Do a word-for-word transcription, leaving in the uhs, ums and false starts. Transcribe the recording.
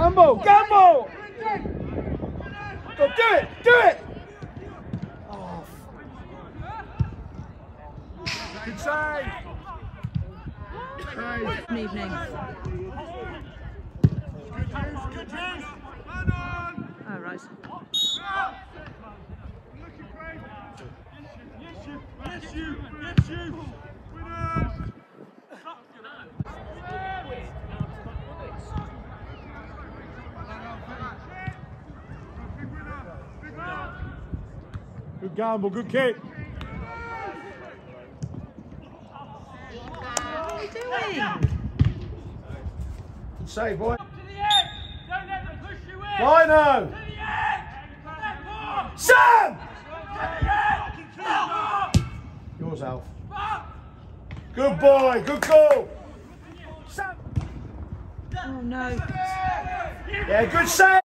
Gamble, gamble! Go, do it, do it! Oh. Good save! Good evening. Oh, right. Yes, you! Yes, you! Good gamble, good kick. What are you doing? Good save, boy. Lino! Sam! Yours, Alf. Good boy, good call. Sam! Oh no. Yeah, good save.